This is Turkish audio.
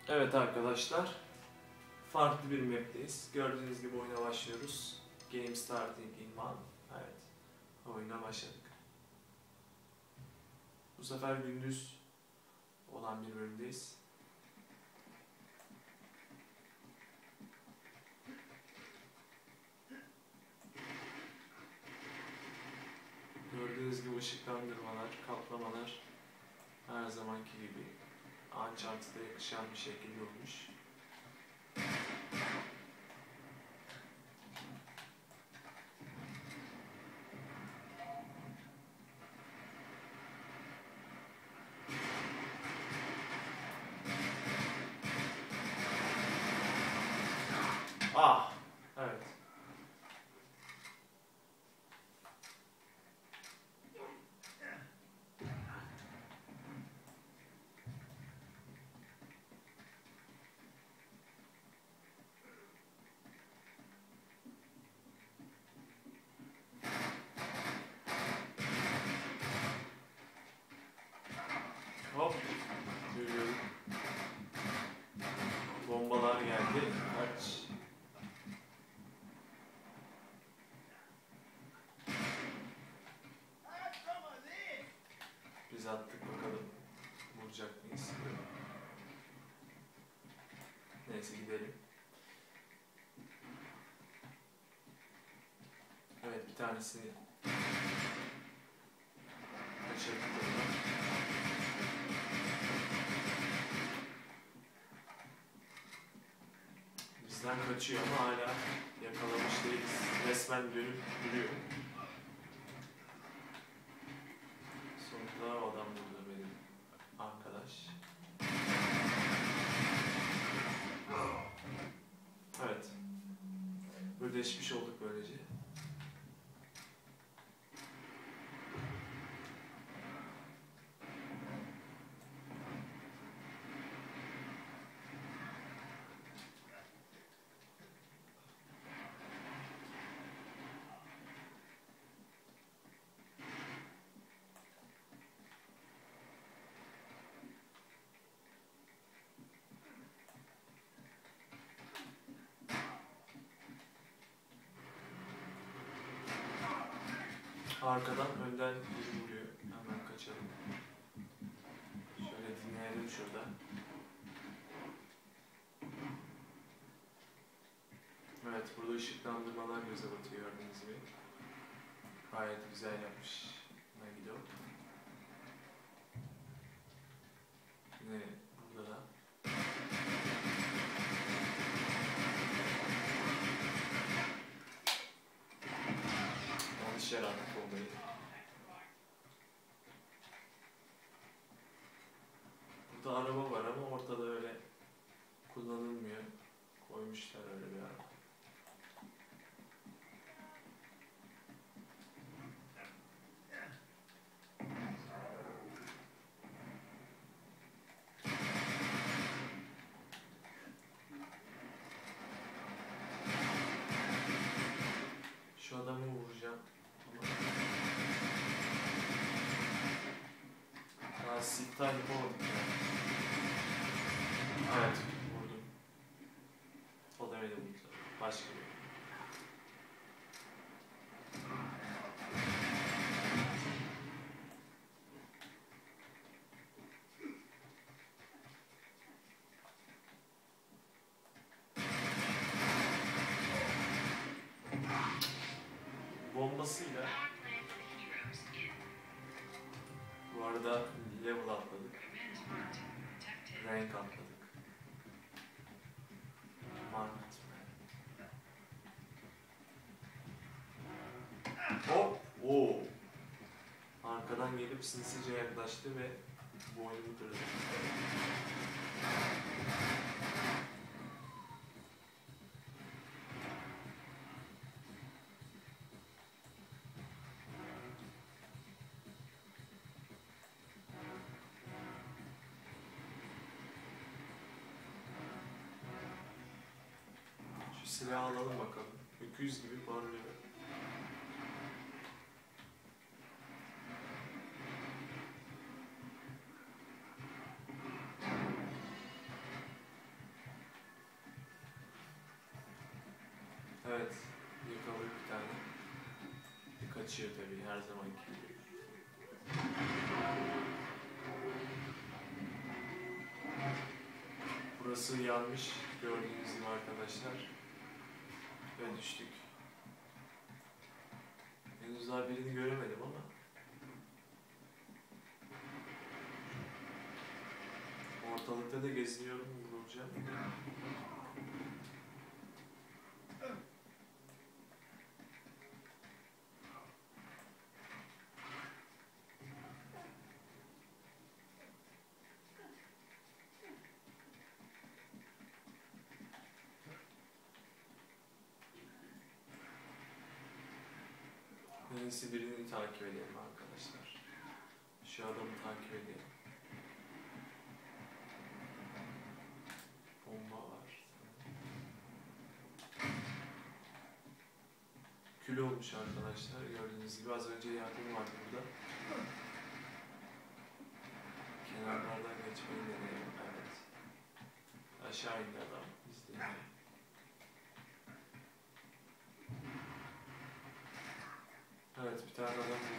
Evet arkadaşlar, farklı bir map'teyiz. Gördüğünüz gibi oyuna başlıyoruz. Game starting in one. Evet, oyuna başladık. Bu sefer gündüz olan bir bölümdeyiz. Gördüğünüz gibi ışıklandırmalar, kaplamalar her zamanki gibi Uncharted'a yakışan bir şekilde olmuş. Ah! Evet. Hop! Görüyorum. Bombalar geldi. Kaç. Biz attık, bakalım vuracak mıyız? Neyse, gidelim. Evet, bir tanesini kaçırdık oradan. Bizden kaçıyor ama hala yakalamış değiliz. Resmen dönüp duruyor. Sonunda o adam burada, benim arkadaş. Evet. Ödeşmiş olduk böylece. Arkadan önden biri vuruyor. Hemen kaçalım. Şöyle dinleyelim şurada. Evet, burada ışıklandırmalar göze batıyor gördüğünüz gibi. Gayet güzel yapmış Nagido. Yine burada da. Yanlış yer attık bombayı. Burada araba var ama ortada öyle kullanılmıyor. Koymuşlar öyle bir araba. Şu adamı vuracağım. Daha siftah yapamadık ya. Evet, vurdum. O da beni vurdu. Başka bir. Bombasıyla bu arada level atladık. Rank atladık. Market. Hop! Oo! Arkadan gelip sinsice yaklaştı ve boynumu kırdı. Şu silahı alalım bakalım. Öküz gibi parlıyor. kaçıyor tabii her zamanki gibi. Burası yanmış gördüğünüz gibi arkadaşlar. Ve düştük. Henüz daha birini göremedim ama ortalıkta da geziniyorum, vurulacağım. En iyisi birini takip edelim arkadaşlar. Şu adamı takip edelim. Bomba var. Kül olmuş arkadaşlar. Gördüğünüz gibi az önce yardım vardı burada. Kenarlardan geçmeyi deneyelim. Evet. Aşağı indi adam. İzleyelim. Evet, bir tane adam